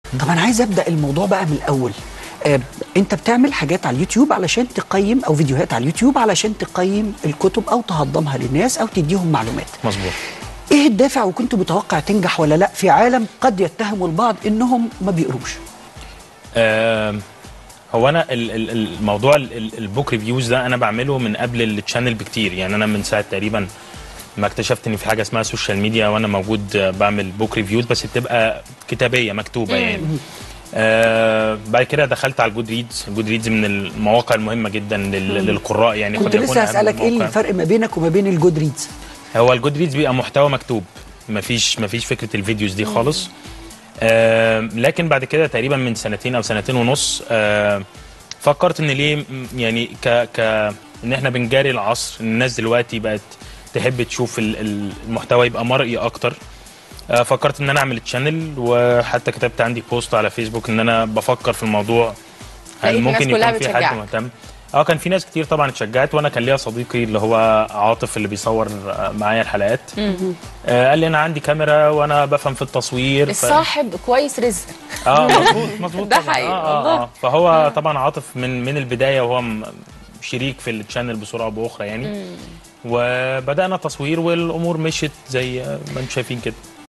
طب انا عايز ابدا الموضوع بقى من الاول. انت بتعمل حاجات على اليوتيوب علشان تقيم، او فيديوهات على اليوتيوب علشان تقيم الكتب او تهضمها للناس او تديهم معلومات. مظبوط. ايه الدافع وكنت متوقع تنجح ولا لا في عالم قد يتهم البعض انهم ما بيقروش؟ هو انا الموضوع البوك ريفيوز ده انا بعمله من قبل التشانل بكتير، يعني انا من ساعه تقريبا ما اكتشفت ان في حاجه اسمها سوشيال ميديا وانا موجود بعمل بوك ريفيوز، بس بتبقى كتابيه مكتوبه يعني. بعد كده دخلت على الجود ريدز. الجود ريدز من المواقع المهمه جدا للقراء، يعني كنت لسه هسألك ايه الفرق ما بينك وما بين الجود ريدز؟ هو الجود ريدز بيبقى محتوى مكتوب، مفيش فكره الفيديوز دي خالص. لكن بعد كده تقريبا من سنتين او سنتين ونص فكرت ان ليه يعني ان احنا بنجاري العصر، الناس دلوقتي بقت تحب تشوف المحتوى يبقى مرئي اكتر. فكرت ان انا اعمل تشانل، وحتى كتبت عندي بوست على فيسبوك ان انا بفكر في الموضوع، هل ممكن يكون في حد مهتم. كان في ناس كتير طبعا اتشجعت، وانا كان ليا صديقي اللي هو عاطف اللي بيصور معايا الحلقات. قال لي انا عندي كاميرا وانا بفهم في التصوير. الصاحب كويس رزق. مظبوط ده حقيقي. فهو طبعا عاطف من البدايه، وهو شريك في التشانل بصوره او باخرى يعني. وبدانا تصوير والامور مشيت زي ما انتم شايفين كده.